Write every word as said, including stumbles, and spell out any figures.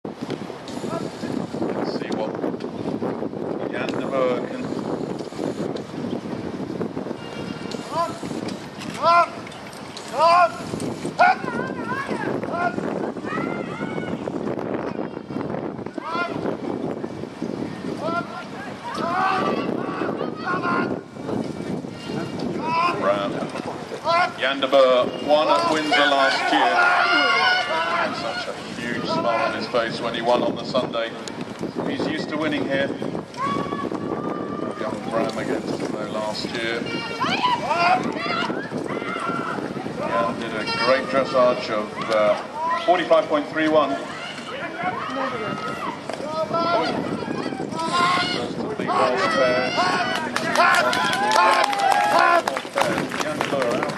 Let's see what Jan de Boer can. Jan de Boer won at Windsor last year. And such a huge smile on his face when he won on the Sunday. He's used to winning here. Young Bram against him though last year. Jan did a great dressage of uh, forty-five point three one. First of the horse pairs. Jan de Boer out.